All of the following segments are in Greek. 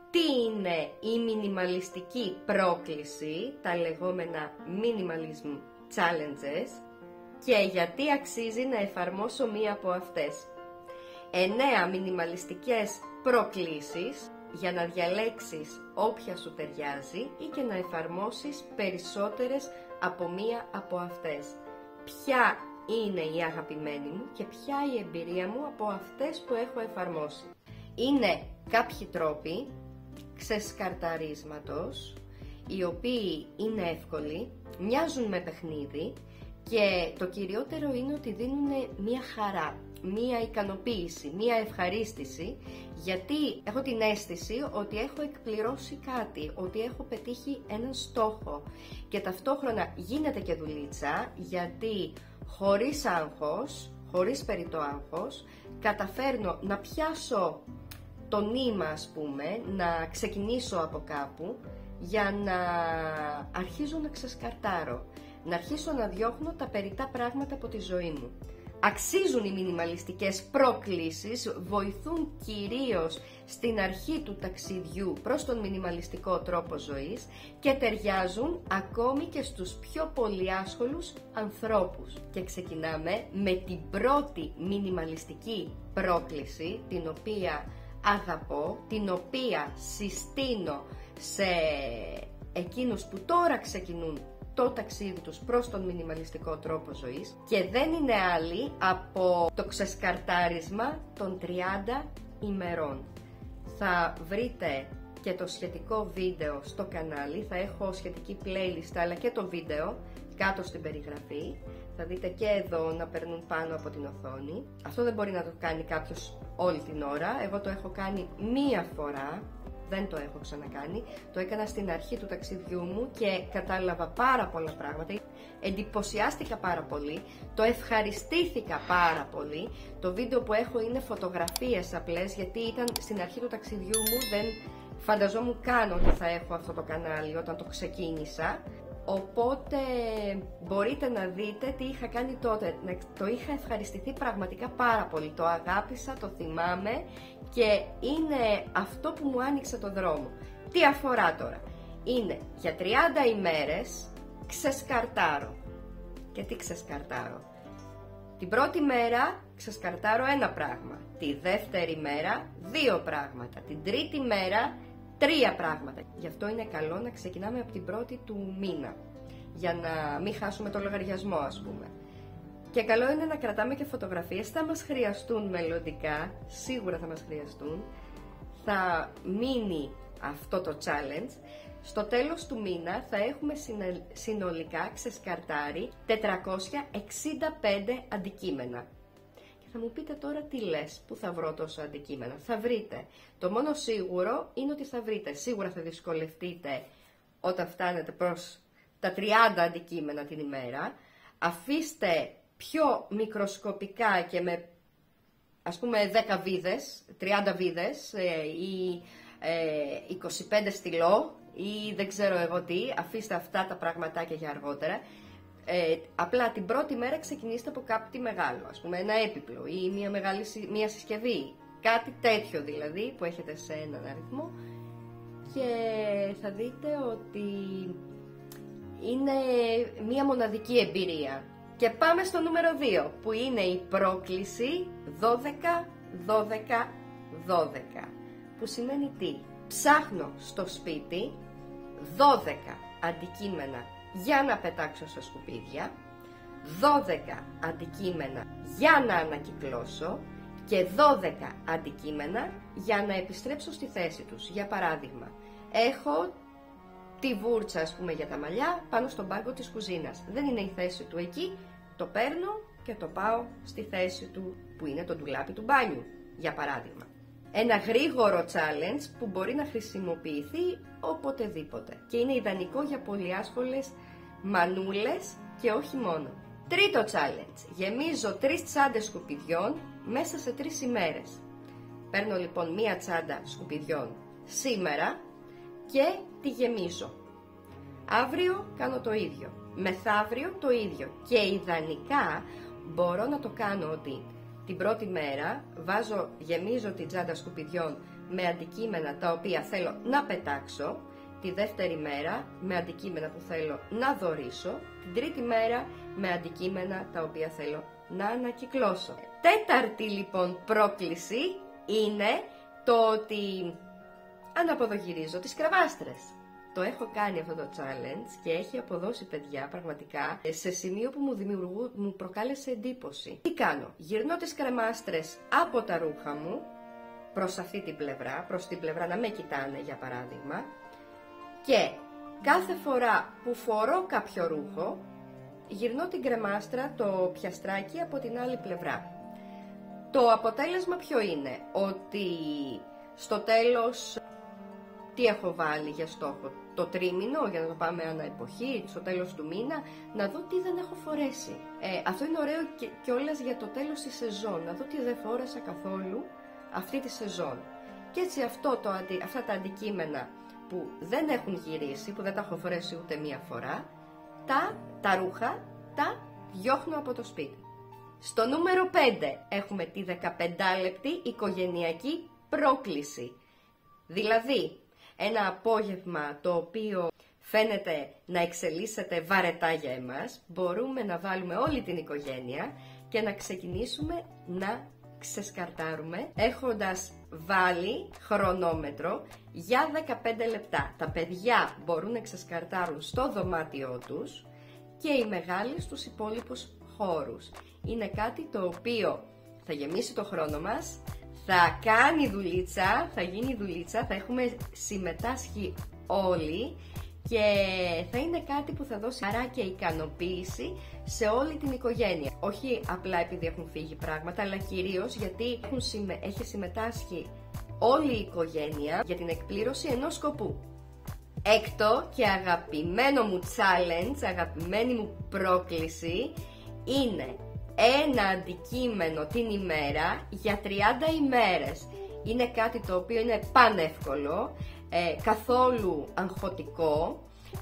τι είναι η μινιμαλιστική πρόκληση, τα λεγόμενα minimalism challenges, και γιατί αξίζει να εφαρμόσω μία από αυτές. 9 μινιμαλιστικές προκλήσεις για να διαλέξεις όποια σου ταιριάζει ή και να εφαρμόσεις περισσότερες από μία από αυτές. Ποια είναι η αγαπημένη μου και ποια η εμπειρία μου από αυτές που έχω εφαρμόσει. Είναι κάποιοι τρόποι ξεσκαρταρίσματος, οι οποίοι είναι εύκολοι, μοιάζουν με παιχνίδι και το κυριότερο είναι ότι δίνουν μία χαρά, μία ικανοποίηση, μία ευχαρίστηση, γιατί έχω την αίσθηση ότι έχω εκπληρώσει κάτι, ότι έχω πετύχει έναν στόχο και ταυτόχρονα γίνεται και δουλίτσα, γιατί χωρίς άγχος, χωρίς περιττό άγχος, καταφέρνω να πιάσω το νήμα, ας πούμε, να ξεκινήσω από κάπου για να αρχίζω να ξεσκαρτάρω, να αρχίσω να διώχνω τα περιττά πράγματα από τη ζωή μου. Αξίζουν οι μινιμαλιστικές προκλήσεις, βοηθούν κυρίως στην αρχή του ταξιδιού προς τον μινιμαλιστικό τρόπο ζωής και ταιριάζουν ακόμη και στους πιο πολυάσχολους ανθρώπους. Και ξεκινάμε με την πρώτη μινιμαλιστική πρόκληση, την οποία αγαπώ, την οποία συστήνω σε εκείνους που τώρα ξεκινούν το ταξίδι τους προς τον μινιμαλιστικό τρόπο ζωής, και δεν είναι άλλη από το ξεσκαρτάρισμα των 30 ημερών. Θα βρείτε και το σχετικό βίντεο στο κανάλι, θα έχω σχετική playlist αλλά και το βίντεο κάτω στην περιγραφή. Θα δείτε και εδώ να περνούν πάνω από την οθόνη. Αυτό δεν μπορεί να το κάνει κάποιος όλη την ώρα, εγώ το έχω κάνει μία φορά. Δεν το έχω ξανακάνει, το έκανα στην αρχή του ταξιδιού μου και κατάλαβα πάρα πολλά πράγματα, εντυπωσιάστηκα πάρα πολύ, το ευχαριστήθηκα πάρα πολύ. Το βίντεο που έχω είναι φωτογραφίες απλές, γιατί ήταν στην αρχή του ταξιδιού μου, δεν φανταζόμουν καν ότι θα έχω αυτό το κανάλι όταν το ξεκίνησα. Οπότε μπορείτε να δείτε τι είχα κάνει τότε, το είχα ευχαριστηθεί πραγματικά πάρα πολύ, το αγάπησα, το θυμάμαι και είναι αυτό που μου άνοιξε το δρόμο. Τι αφορά τώρα? Είναι για 30 ημέρες ξεσκαρτάρω. Και τι ξεσκαρτάρω? Την πρώτη μέρα ξεσκαρτάρω ένα πράγμα, τη δεύτερη μέρα 2 πράγματα, την τρίτη μέρα 3 πράγματα. Γι' αυτό είναι καλό να ξεκινάμε από την πρώτη του μήνα, για να μην χάσουμε το λογαριασμό, ας πούμε. Και καλό είναι να κρατάμε και φωτογραφίες, θα μας χρειαστούν μελλοντικά, σίγουρα θα μας χρειαστούν. Θα μείνει αυτό το challenge. Στο τέλος του μήνα θα έχουμε συνολικά ξεσκαρτάρει 465 αντικείμενα. Θα μου πείτε τώρα τι λες, πού θα βρω τόσα αντικείμενα? Θα βρείτε. Το μόνο σίγουρο είναι ότι θα βρείτε. Σίγουρα θα δυσκολευτείτε όταν φτάνετε προς τα 30 αντικείμενα την ημέρα. Αφήστε πιο μικροσκοπικά και με, ας πούμε, 10 βίδες, 30 βίδες ή 25 στυλό ή δεν ξέρω εγώ τι. Αφήστε αυτά τα πραγματάκια για αργότερα. Απλά την πρώτη μέρα ξεκινήστε από κάτι μεγάλο, ας πούμε ένα έπιπλο ή μια συσκευή, κάτι τέτοιο δηλαδή που έχετε σε έναν αριθμό, και θα δείτε ότι είναι μια μοναδική εμπειρία. Και πάμε στο νούμερο 2, που είναι η πρόκληση 12-12-12, που σημαίνει τι? Ψάχνω στο σπίτι 12 αντικείμενα για να πετάξω σε σκουπίδια, 12 αντικείμενα για να ανακυκλώσω και 12 αντικείμενα για να επιστρέψω στη θέση τους. Για παράδειγμα, έχω τη βούρτσα, ας πούμε, για τα μαλλιά πάνω στον πάγκο της κουζίνας. Δεν είναι η θέση του εκεί, το παίρνω και το πάω στη θέση του που είναι το ντουλάπι του μπάνιου, για παράδειγμα. Ένα γρήγορο challenge που μπορεί να χρησιμοποιηθεί οποτεδήποτε και είναι ιδανικό για πολυάσχολες μανούλες και όχι μόνο. Τρίτο challenge. Γεμίζω 3 τσάντες σκουπιδιών μέσα σε 3 ημέρες. Παίρνω λοιπόν μία τσάντα σκουπιδιών σήμερα και τη γεμίζω. Αύριο κάνω το ίδιο. Μεθαύριο το ίδιο. Και ιδανικά μπορώ να το κάνω ότι την πρώτη μέρα γεμίζω την τσάντα σκουπιδιών με αντικείμενα τα οποία θέλω να πετάξω, τη δεύτερη μέρα με αντικείμενα που θέλω να δωρήσω, την τρίτη μέρα με αντικείμενα τα οποία θέλω να ανακυκλώσω. Τέταρτη λοιπόν πρόκληση είναι το ότι αναποδογυρίζω τις κρεβάστρες. Το έχω κάνει αυτό το challenge και έχει αποδώσει, παιδιά, πραγματικά σε σημείο που μου προκάλεσε εντύπωση. Τι κάνω? Γυρνώ τις κρεμάστρες από τα ρούχα μου προς αυτή την πλευρά, προς την πλευρά να με κοιτάνε για παράδειγμα, και κάθε φορά που φορώ κάποιο ρούχο γυρνώ την κρεμάστρα, το πιαστράκι, από την άλλη πλευρά. Το αποτέλεσμα ποιο είναι? Ότι στο τέλος τι έχω βάλει για στόχο? Το τρίμηνο, για να το πάμε ανά εποχή, στο τέλος του μήνα, να δω τι δεν έχω φορέσει. Αυτό είναι ωραίο κιόλας για το τέλος της σεζόν, να δω τι δεν φόρεσα καθόλου αυτή τη σεζόν. Και έτσι αυτά τα αντικείμενα που δεν έχουν γυρίσει, που δεν τα έχω φορέσει ούτε μία φορά, τα ρούχα τα διώχνω από το σπίτι. Στο νούμερο 5 έχουμε τη 15 λεπτή οικογενειακή πρόκληση. Δηλαδή, ένα απόγευμα το οποίο φαίνεται να εξελίσσεται βαρετά για εμάς, μπορούμε να βάλουμε όλη την οικογένεια και να ξεκινήσουμε να ξεσκαρτάρουμε, έχοντας βάλει χρονόμετρο για 15 λεπτά. Τα παιδιά μπορούν να ξεσκαρτάρουν στο δωμάτιό τους και οι μεγάλοι στους υπόλοιπους χώρους. Είναι κάτι το οποίο θα γεμίσει το χρόνο μας, θα κάνει δουλίτσα, θα γίνει δουλίτσα, θα έχουμε συμμετάσχει όλοι και θα είναι κάτι που θα δώσει χαρά και ικανοποίηση σε όλη την οικογένεια. Όχι απλά επειδή έχουν φύγει πράγματα, αλλά κυρίως γιατί έχει συμμετάσχει όλη η οικογένεια για την εκπλήρωση ενός σκοπού. Έκτο και αγαπημένο μου challenge, αγαπημένη μου πρόκληση, είναι ένα αντικείμενο την ημέρα για 30 ημέρες. Είναι κάτι το οποίο είναι πανεύκολο, καθόλου αγχωτικό,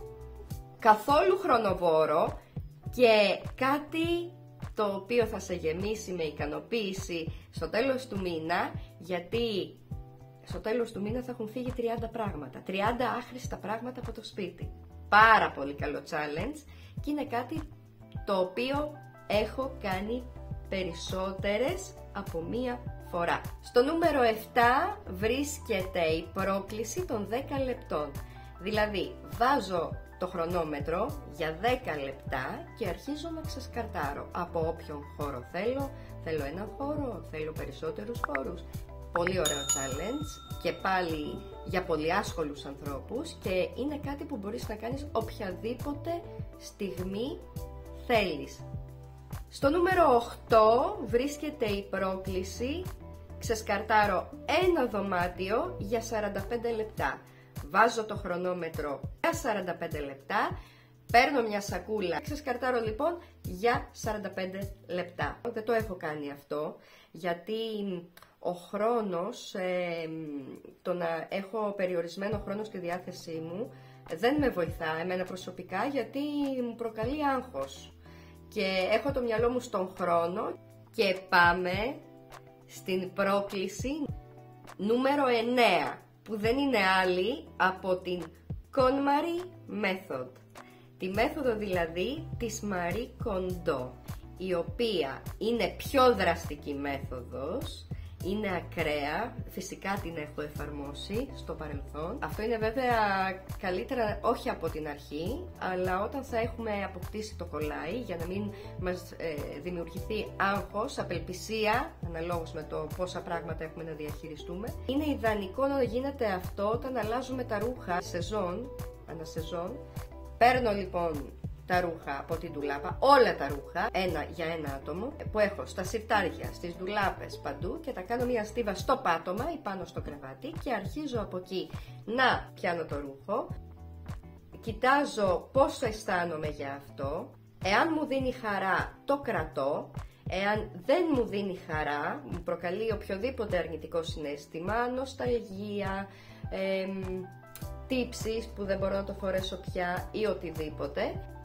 καθόλου χρονοβόρο και κάτι το οποίο θα σε γεμίσει με ικανοποίηση στο τέλος του μήνα, γιατί στο τέλος του μήνα θα έχουν φύγει 30 πράγματα, 30 άχρηστα πράγματα από το σπίτι. Πάρα πολύ καλό challenge και είναι κάτι το οποίο έχω κάνει περισσότερες από μία φορά. Στο νούμερο 7 βρίσκεται η πρόκληση των 10 λεπτών. Δηλαδή, βάζω το χρονόμετρο για 10 λεπτά και αρχίζω να ξεσκαρτάρω από όποιον χώρο θέλω. Θέλω έναν χώρο, θέλω περισσότερους χώρους. Πολύ ωραίο challenge και πάλι για πολύ άσχολους ανθρώπους και είναι κάτι που μπορείς να κάνεις οποιαδήποτε στιγμή θέλεις. Στο νούμερο 8 βρίσκεται η πρόκληση ξεσκαρτάρω ένα δωμάτιο για 45 λεπτά. Βάζω το χρονόμετρο για 45 λεπτά, παίρνω μια σακούλα, ξεσκαρτάρω λοιπόν για 45 λεπτά. Δεν το έχω κάνει αυτό γιατί ο χρόνος, το να έχω περιορισμένο χρόνο στη διάθεσή μου δεν με βοηθά εμένα προσωπικά, γιατί μου προκαλεί άγχος και έχω το μυαλό μου στον χρόνο. Και πάμε στην πρόκληση νούμερο 9, που δεν είναι άλλη από την KonMari Method. Τη μέθοδο δηλαδή της Marie Kondo, η οποία είναι πιο δραστική μέθοδος, είναι ακραία, φυσικά την έχω εφαρμόσει στο παρελθόν. Αυτό είναι βέβαια καλύτερα όχι από την αρχή, αλλά όταν θα έχουμε αποκτήσει το κολλάι, για να μην μας δημιουργηθεί άγχος, απελπισία, αναλόγως με το πόσα πράγματα έχουμε να διαχειριστούμε. Είναι ιδανικό να γίνεται αυτό όταν αλλάζουμε τα ρούχα ανά σεζόν. Παίρνω λοιπόν τα ρούχα από την ντουλάπα, όλα τα ρούχα, ένα για ένα άτομο, που έχω στα συρτάρια, στις ντουλάπες, παντού, και τα κάνω μια στίβα στο πάτωμα ή πάνω στο κρεβάτι και αρχίζω από εκεί να πιάνω το ρούχο, κοιτάζω πώς θα αισθάνομαι για αυτό, εάν μου δίνει χαρά το κρατώ, εάν δεν μου δίνει χαρά, μου προκαλεί οποιοδήποτε αρνητικό συναίσθημα, νοσταλγία, τύψεις που δεν μπορώ να το φορέσω πια ή οτιδήποτε,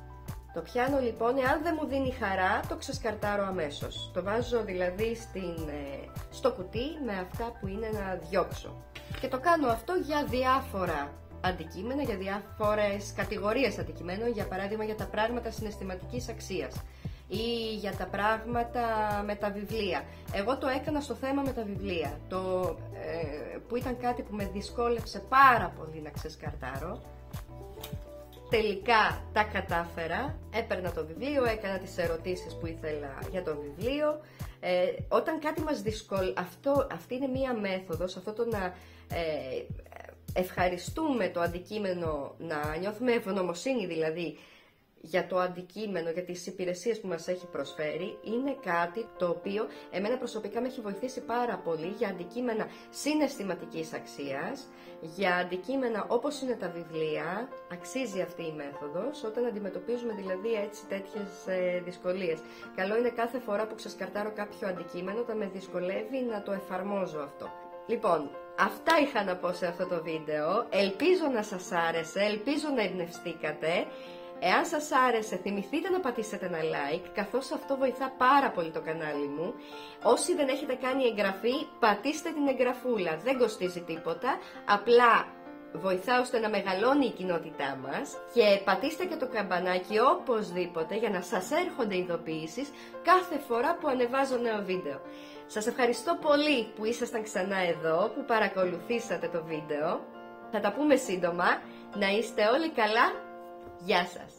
Το πιάνω λοιπόν, εάν δεν μου δίνει χαρά, το ξεσκαρτάρω αμέσως. Το βάζω δηλαδή στο κουτί με αυτά που είναι να διώξω. Και το κάνω αυτό για διάφορα αντικείμενα, για διάφορες κατηγορίες αντικειμένων, για παράδειγμα για τα πράγματα συναισθηματικής αξίας ή για τα πράγματα με τα βιβλία. Εγώ το έκανα στο θέμα με τα βιβλία, που ήταν κάτι που με δυσκόλεψε πάρα πολύ να ξεσκαρτάρω. Τελικά τα κατάφερα, έπαιρνα το βιβλίο, έκανα τις ερωτήσεις που ήθελα για το βιβλίο. Όταν κάτι μας δυσκολεύει, αυτή είναι μία μέθοδος, αυτό το να ευχαριστούμε το αντικείμενο, να νιώθουμε ευγνωμοσύνη δηλαδή για το αντικείμενο, για τις υπηρεσίες που μας έχει προσφέρει, είναι κάτι το οποίο εμένα προσωπικά με έχει βοηθήσει πάρα πολύ για αντικείμενα συναισθηματικής αξίας, για αντικείμενα όπως είναι τα βιβλία. Αξίζει αυτή η μέθοδος όταν αντιμετωπίζουμε δηλαδή έτσι τέτοιες δυσκολίες. Καλό είναι κάθε φορά που ξεσκαρτάρω κάποιο αντικείμενο όταν με δυσκολεύει να το εφαρμόζω αυτό. Λοιπόν, αυτά είχα να πω σε αυτό το βίντεο. Ελπίζω να σας άρεσε, ελπίζω να εμπνευστήκατε. Εάν σας άρεσε, θυμηθείτε να πατήσετε ένα like, καθώς αυτό βοηθά πάρα πολύ το κανάλι μου. Όσοι δεν έχετε κάνει εγγραφή, πατήστε την εγγραφούλα, δεν κοστίζει τίποτα, απλά βοηθά ώστε να μεγαλώνει η κοινότητά μας. Και πατήστε και το καμπανάκι οπωσδήποτε για να σας έρχονται ειδοποιήσεις κάθε φορά που ανεβάζω νέο βίντεο. Σας ευχαριστώ πολύ που ήσασταν ξανά εδώ, που παρακολουθήσατε το βίντεο. Θα τα πούμε σύντομα, να είστε όλοι καλά. Γεια σας!